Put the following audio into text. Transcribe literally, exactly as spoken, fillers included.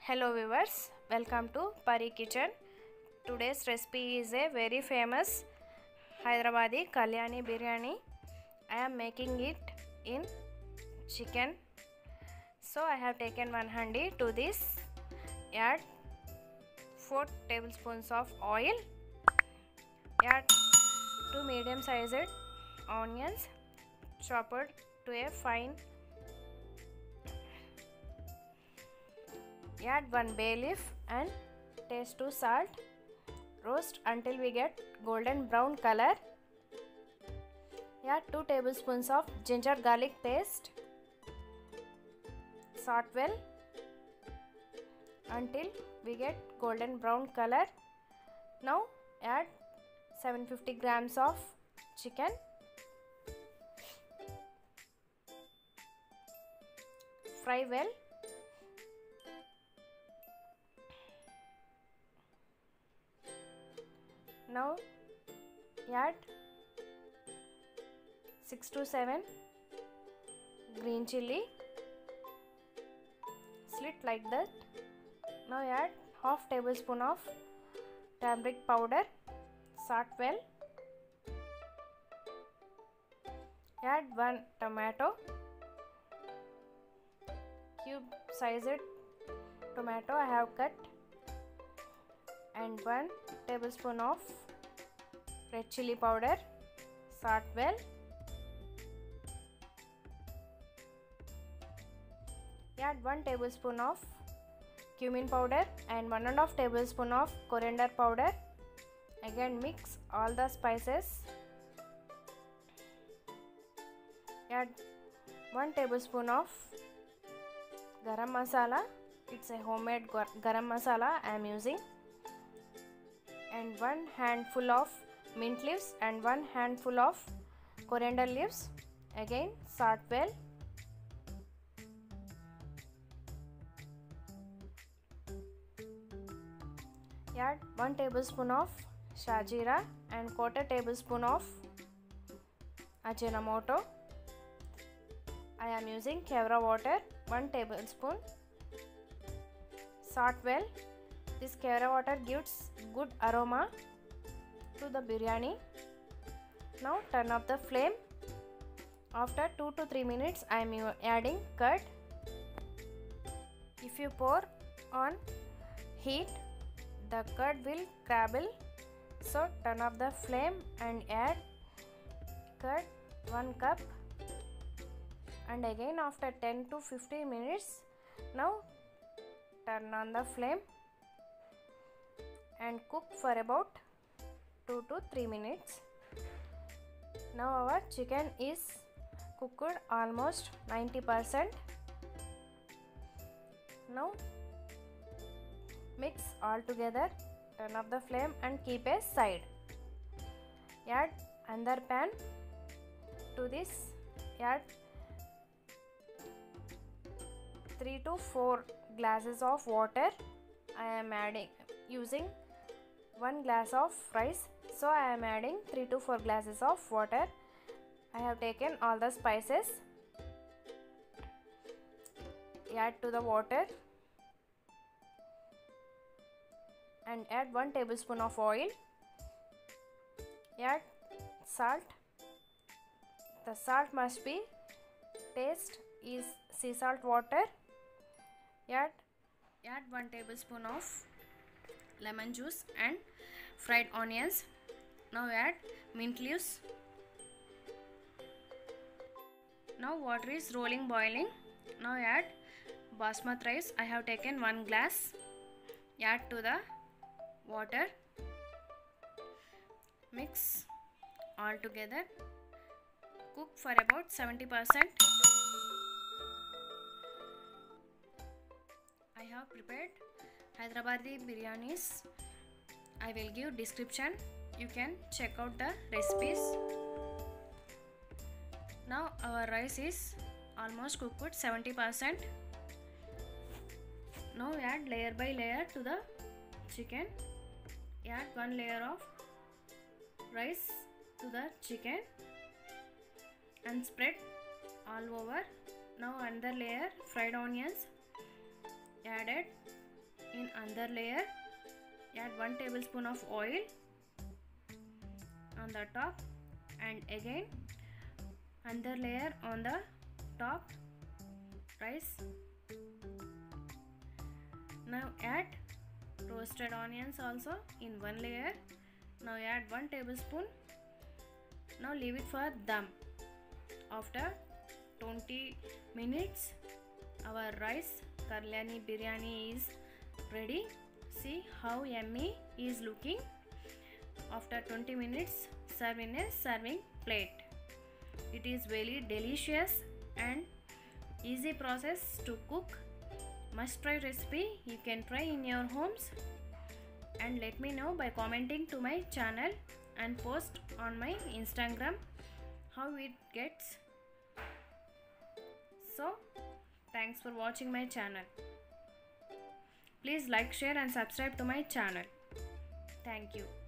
Hello viewers, welcome to Pari Kitchen. Today's recipe is a very famous Hyderabadi Kalyani biryani. I am making it in chicken. So I have taken one handi. To this add four tablespoons of oil. Add two medium sized onions chopped to a fine. Add one bay leaf and taste to salt. Roast until we get golden brown color. Add two tablespoons of ginger garlic paste. Saute well until we get golden brown color. Now add seven hundred fifty grams of chicken. Fry well. Now add six to seven green chilli, slit like that. Now add half tablespoon of turmeric powder. Saute well. Add one tomato, cube sized tomato I have cut, and one tablespoon of red chili powder. Saute well. Add one tablespoon of cumin powder and one and a half tablespoon of coriander powder. Again mix all the spices. Add one tablespoon of garam masala. It's a homemade garam masala I am using. And one handful of mint leaves and one handful of coriander leaves. Again saute well. Add one tablespoon of shajira and quarter tablespoon of ajinomoto. I am using kevra water, one tablespoon. Saute well. This kevra water gives good aroma to the biryani. Now turn off the flame. After two to three minutes I am adding curd. If you pour on heat, the curd will curdle. So turn off the flame and add curd one cup. And again after ten to fifteen minutes, now turn on the flame and cook for about two to three minutes. Now our chicken is cooked almost ninety percent. Now mix all together, turn off the flame and keep aside. Add another pan. To this add three to four glasses of water. I am adding using one glass of rice, so I am adding three to four glasses of water. I have taken all the spices. Add to the water and add one tablespoon of oil. Add salt. The salt must be taste is sea salt water. Add add one tablespoon of lemon juice and fried onions. Now add mint leaves. Now water is rolling boiling. Now add basmati rice. I have taken one glass. Add to the water. Mix all together. Cook for about seventy percent. I have prepared Hyderabadi biryanis. I will give description. You can check out the recipes. Now our rice is almost cooked seventy percent. Now add layer by layer to the chicken. Add one layer of rice to the chicken and spread all over. Now another layer fried onions added. in another layer, add one tablespoon of oil on the top, and again another layer on the top rice. Now add roasted onions also in one layer. Now add one tablespoon. Now leave it for dum. After twenty minutes our rice Kalyani biryani is ready. See how yummy is looking. After twenty minutes, serve in a serving plate. It is very delicious and easy process to cook. Must try recipe. You can try in your homes and let me know by commenting to my channel and post on my Instagram how it gets. So thanks for watching my channel. Please like, share and subscribe to my channel. Thank you.